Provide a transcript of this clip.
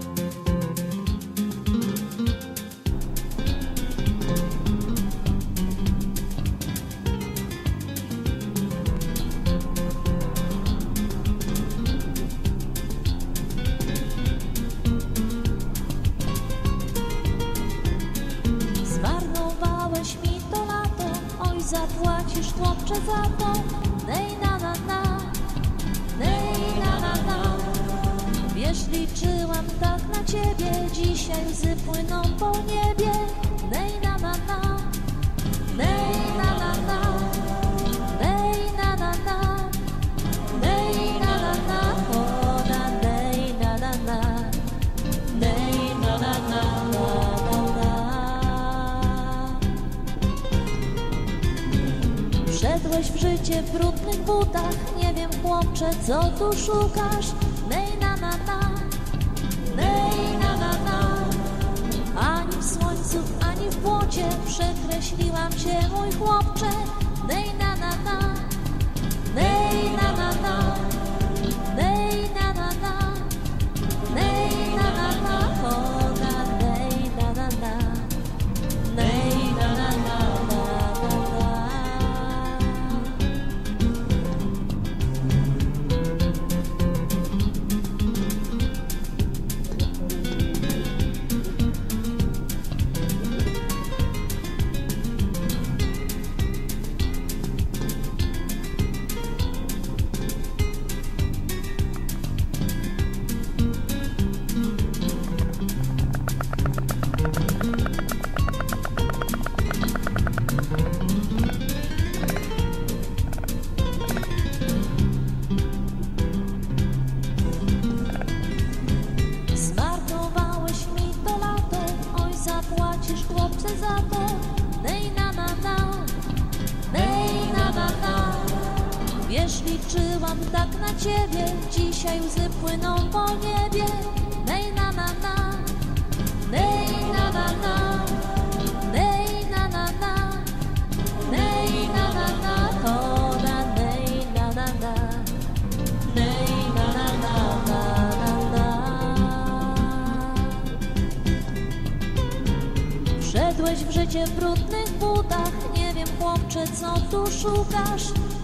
Zmarnowałeś mi to lato, oj zapłacisz chłopcze za to. Nej na na na, nej na na na. Wiesz, liczyłam tak na ciebie, dzisiaj łzy płyną po niebie. Nej na na na, nej na na na, nej na na na, nej na na na, o na nej na na na, nej na na na, na na. Wszedłeś w życie w brudnych butach, nie wiem chłopcze, co tu szukasz. Nej na na na, nej na na na. Ani w słońcu, ani w błocie przekreśliłam cię, mój chłopcze. Nej na na na, nej na na na, nej na na na, nej na na na, o na nej na na na, nej na na na, na na na. Zmarnowałeś mi to lato, oj zapłacisz chłopcze za to. Nej na na na, nej na na na. Wiesz, liczyłam tak na ciebie, dzisiaj łzy płyną po niebie. Nej na na na, nej na na na, nej na na na, nej na na na, o na nej na na na, nej na na na, na na na. Wszedłeś w życie w brudnych butach, nie wiem chłopcze, co tu szukasz.